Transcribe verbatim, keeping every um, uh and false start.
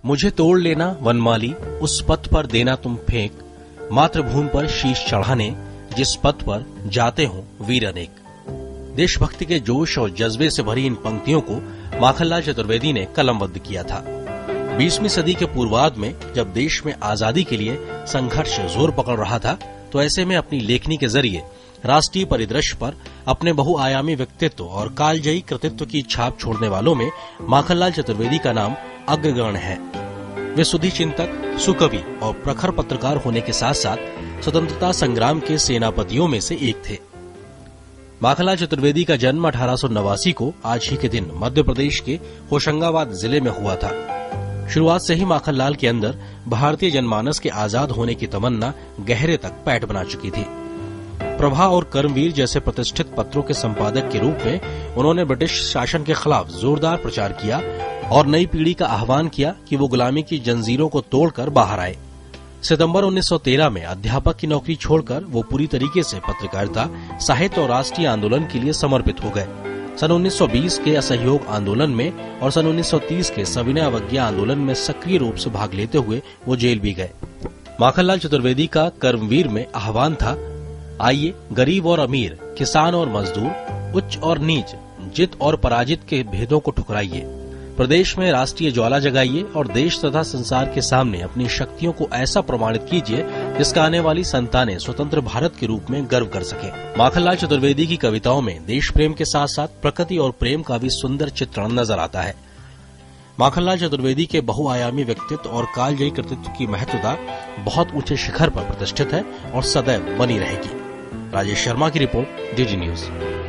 मुझे तोड़ लेना वनमाली, उस पथ पर देना तुम फेंक, मातृभूमि पर शीश चढ़ाने, जिस पथ पर जाते हो वीर अनेक। देशभक्ति के जोश और जज्बे से भरी इन पंक्तियों को माखनलाल चतुर्वेदी ने कलमबद्ध किया था। बीसवीं सदी के पूर्वार्ध में जब देश में आजादी के लिए संघर्ष जोर पकड़ रहा था, तो ऐसे में अपनी लेखनी के जरिए राष्ट्रीय परिदृश्य पर अपने बहुआयामी व्यक्तित्व और कालजयी कृतित्व की छाप छोड़ने वालों में माखनलाल चतुर्वेदी का नाम अग्रगण्य है। वे सुधी चिंतक, सुकवि और प्रखर पत्रकार होने के साथ साथ स्वतंत्रता संग्राम के सेनापतियों में से एक थे। माखनलाल चतुर्वेदी का जन्म अठारह सौ नवासी को आज ही के दिन मध्य प्रदेश के होशंगाबाद जिले में हुआ था। शुरुआत से ही माखनलाल के अंदर भारतीय जनमानस के आजाद होने की तमन्ना गहरे तक पैठ बना चुकी थी। प्रभा और कर्मवीर जैसे प्रतिष्ठित पत्रों के संपादक के रूप में उन्होंने ब्रिटिश शासन के खिलाफ जोरदार प्रचार किया और नई पीढ़ी का आह्वान किया कि वो गुलामी की जंजीरों को तोड़कर बाहर आए। सितंबर उन्नीस सौ तेरह में अध्यापक की नौकरी छोड़कर वो पूरी तरीके से पत्रकारिता, साहित्य और राष्ट्रीय आंदोलन के लिए समर्पित हो गए। सन उन्नीस सौ बीस के असहयोग आंदोलन में और सन उन्नीस सौ तीस के सविनय अवज्ञा आंदोलन में सक्रिय रूप से भाग लेते हुए वो जेल भी गए। माखनलाल चतुर्वेदी का कर्मवीर में आह्वान था, आइए गरीब और अमीर, किसान और मजदूर, उच्च और नीच, जित और पराजित के भेदों को ठुकराइए, प्रदेश में राष्ट्रीय ज्वाला जगाइए और देश तथा संसार के सामने अपनी शक्तियों को ऐसा प्रमाणित कीजिए जिसका आने वाली संतानें स्वतंत्र भारत के रूप में गर्व कर सके। माखनलाल चतुर्वेदी की कविताओं में देश प्रेम के साथ साथ प्रकृति और प्रेम का भी सुंदर चित्रण नजर आता है। माखनलाल चतुर्वेदी के बहुआयामी व्यक्तित्व और कालजयी कृतित्व की महत्वता बहुत ऊंचे शिखर पर प्रतिष्ठित है और सदैव बनी रहेगी। राजेश शर्मा की रिपोर्ट, डीडी न्यूज।